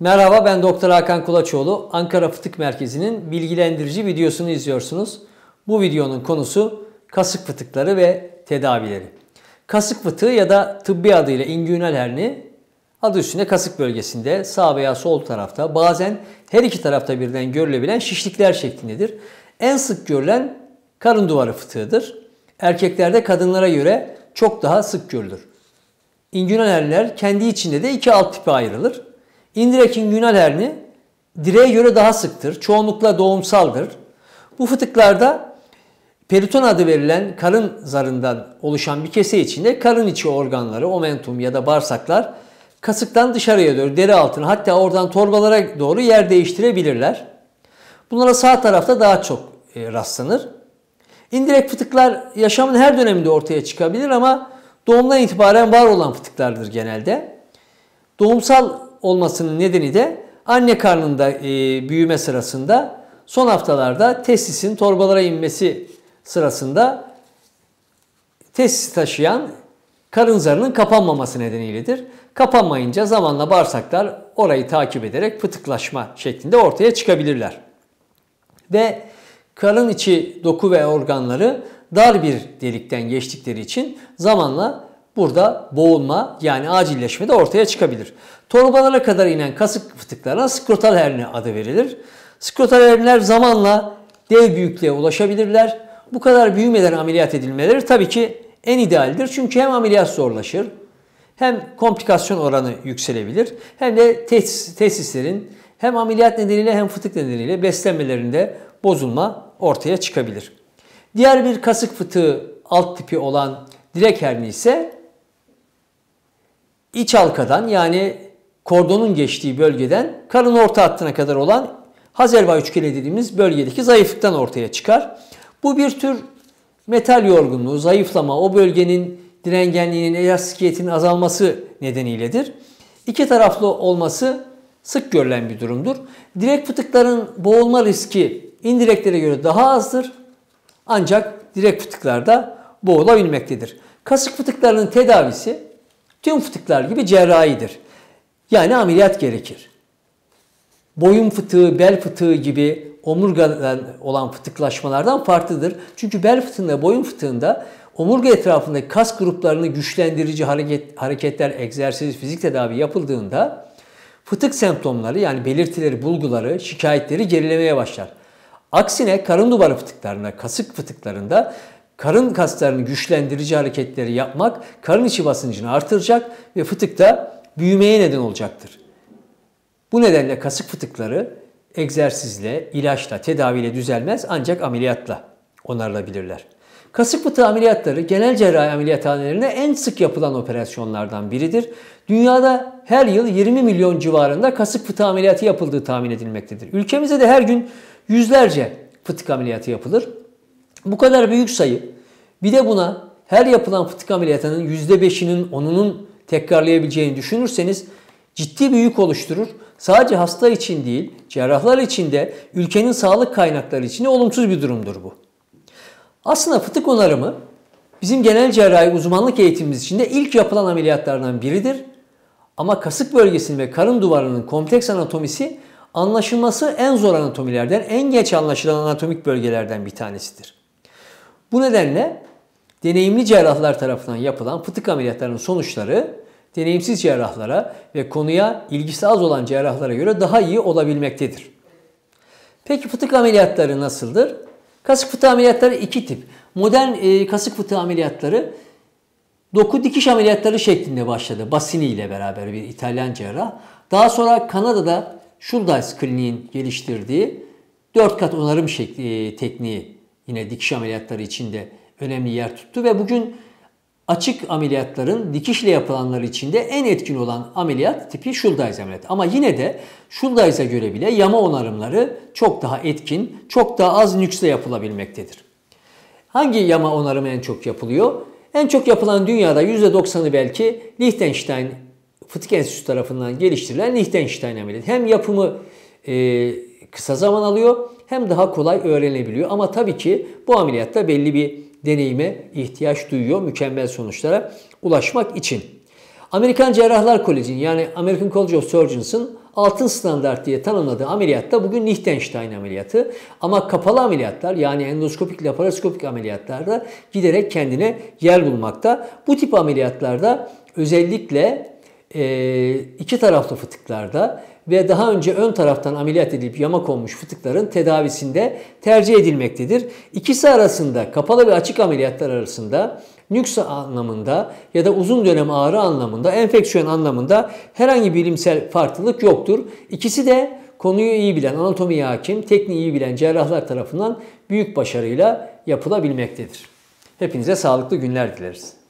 Merhaba, ben Doktor Hakan Kulaçoğlu. Ankara Fıtık Merkezi'nin bilgilendirici videosunu izliyorsunuz. Bu videonun konusu kasık fıtıkları ve tedavileri. Kasık fıtığı ya da tıbbi adıyla inguinal herni, adı üstünde kasık bölgesinde sağ veya sol tarafta, bazen her iki tarafta birden görülebilen şişlikler şeklindedir. En sık görülen karın duvarı fıtığıdır. Erkeklerde kadınlara göre çok daha sık görülür. İnguinal herniler kendi içinde de iki alt tipe ayrılır. İndirekt inguinal herni direğe göre daha sıktır. Çoğunlukla doğumsaldır. Bu fıtıklarda periton adı verilen karın zarından oluşan bir kese içinde karın içi organları, omentum ya da bağırsaklar kasıktan dışarıya doğru, deri altına, hatta oradan torbalara doğru yer değiştirebilirler. Bunlara sağ tarafta daha çok rastlanır. İndirekt fıtıklar yaşamın her döneminde ortaya çıkabilir ama doğumdan itibaren var olan fıtıklardır genelde. Doğumsal olmasının nedeni de anne karnında büyüme sırasında son haftalarda testisin torbalara inmesi sırasında testisi taşıyan karın zarının kapanmaması nedeniyledir. Kapanmayınca zamanla bağırsaklar orayı takip ederek fıtıklaşma şeklinde ortaya çıkabilirler. Ve karın içi doku ve organları dar bir delikten geçtikleri için zamanla burada boğulma yani acilleşme de ortaya çıkabilir. Torbalara kadar inen kasık fıtıklarına skrotal herni adı verilir. Skrotal herniler zamanla dev büyüklüğe ulaşabilirler. Bu kadar büyümeden ameliyat edilmeleri tabii ki en idealdir. Çünkü hem ameliyat zorlaşır, hem komplikasyon oranı yükselebilir, hem de testislerin hem ameliyat nedeniyle hem fıtık nedeniyle beslenmelerinde bozulma ortaya çıkabilir. Diğer bir kasık fıtığı alt tipi olan direk herni ise iç halkadan yani kordonun geçtiği bölgeden karın orta hattına kadar olan Hazerva üçgeni dediğimiz bölgedeki zayıflıktan ortaya çıkar. Bu bir tür metal yorgunluğu, zayıflama, o bölgenin direngenliğinin, elastikiyetinin azalması nedeniyledir. İki taraflı olması sık görülen bir durumdur. Direkt fıtıkların boğulma riski indirektlere göre daha azdır. Ancak direkt fıtıklarda boğulabilmektedir. Kasık fıtıklarının tedavisi tüm fıtıklar gibi cerrahidir. Yani ameliyat gerekir. Boyun fıtığı, bel fıtığı gibi omurgadan olan fıtıklaşmalardan farklıdır. Çünkü bel fıtığında, boyun fıtığında omurga etrafındaki kas gruplarını güçlendirici hareketler, egzersiz, fizik tedavi yapıldığında fıtık semptomları yani belirtileri, bulguları, şikayetleri gerilemeye başlar. Aksine karın duvarı fıtıklarında, kasık fıtıklarında karın kaslarını güçlendirici hareketleri yapmak karın içi basıncını artıracak ve fıtıkta büyümeye neden olacaktır. Bu nedenle kasık fıtıkları egzersizle, ilaçla, tedaviyle düzelmez ancak ameliyatla onarılabilirler. Kasık fıtığı ameliyatları genel cerrahi ameliyathanelerinde en sık yapılan operasyonlardan biridir. Dünyada her yıl 20 milyon civarında kasık fıtığı ameliyatı yapıldığı tahmin edilmektedir. Ülkemizde de her gün yüzlerce fıtık ameliyatı yapılır. Bu kadar büyük sayı, bir de buna her yapılan fıtık ameliyatının %5'inin, 10'unun tekrarlayabileceğini düşünürseniz ciddi bir yük oluşturur. Sadece hasta için değil, cerrahlar için de ülkenin sağlık kaynakları için de olumsuz bir durumdur bu. Aslında fıtık onarımı bizim genel cerrahi uzmanlık eğitimimiz içinde ilk yapılan ameliyatlardan biridir. Ama kasık bölgesinin ve karın duvarının kompleks anatomisi anlaşılması en zor anatomilerden, en geç anlaşılan anatomik bölgelerden bir tanesidir. Bu nedenle deneyimli cerrahlar tarafından yapılan fıtık ameliyatlarının sonuçları deneyimsiz cerrahlara ve konuya ilgisi az olan cerrahlara göre daha iyi olabilmektedir. Peki fıtık ameliyatları nasıldır? Kasık fıtığı ameliyatları iki tip. Modern kasık fıtığı ameliyatları doku dikiş ameliyatları şeklinde başladı. Bassini ile beraber bir İtalyan cerrah. Daha sonra Kanada'da Schuldeis Kliniğin geliştirdiği 4 kat onarım tekniği yine dikiş ameliyatları içinde önemli yer tuttu ve bugün açık ameliyatların dikişle yapılanları içinde en etkin olan ameliyat tipi Schuldeis ameliyatı. Ama yine de Schuldeis'e göre bile yama onarımları çok daha etkin, çok daha az nüksle yapılabilmektedir. Hangi yama onarımı en çok yapılıyor? En çok yapılan dünyada %90'ı belki Liechtenstein Fıtık Enstitüsü tarafından geliştirilen Liechtenstein ameliyatı. Hem yapımı kısa zaman alıyor hem daha kolay öğrenebiliyor. Ama tabii ki bu ameliyatta belli bir deneyime ihtiyaç duyuyor mükemmel sonuçlara ulaşmak için. Amerikan Cerrahlar Koleji'nin yani American College of Surgeons'ın altın standart diye tanımladığı ameliyat da bugün Liechtenstein ameliyatı. Ama kapalı ameliyatlar yani endoskopik, laparoskopik ameliyatlarda giderek kendine yer bulmakta. Bu tip ameliyatlarda özellikle iki taraflı fıtıklarda ve daha önce ön taraftan ameliyat edilip yama konmuş fıtıkların tedavisinde tercih edilmektedir. İkisi arasında, kapalı ve açık ameliyatlar arasında nüks anlamında ya da uzun dönem ağrı anlamında, enfeksiyon anlamında herhangi bir bilimsel farklılık yoktur. İkisi de konuyu iyi bilen, anatomiye hakim, tekniği iyi bilen cerrahlar tarafından büyük başarıyla yapılabilmektedir. Hepinize sağlıklı günler dileriz.